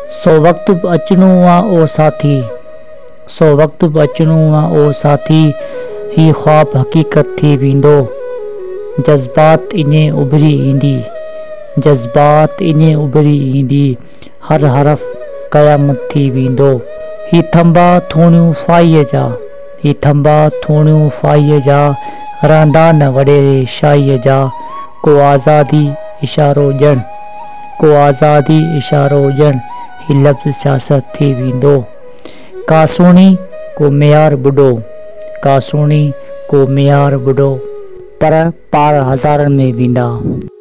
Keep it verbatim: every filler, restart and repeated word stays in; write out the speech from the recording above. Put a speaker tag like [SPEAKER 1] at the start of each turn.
[SPEAKER 1] सो वक्त बि अचणो आहे ओ साथी, सो वक्त बि अचणो आहे ओ साथी, ही ख्वाब हक़ीक़त थी वेंदो। जज़्बात इने उभरी ईंदी, जज़्बात इने उभरी ईंदी, हर हरफ क़यामत थी वेंदो। ही थंबा थोड़ियूं फाईअ जा, ही थंबा थोड़ियूं फाईअ जा, रहंदा न वॾेरे शाहीअ जा। को आज़ादी इशारो ॾियण, को आज़ादी इशारो ॾियण, ही लफ़्ज़ सियासत थी वेंदो। का सुहिणी को मियार ॿुॾो, का सुहिणी को मियार ॿुॾो, पर पार हज़ारनि में वेंदा।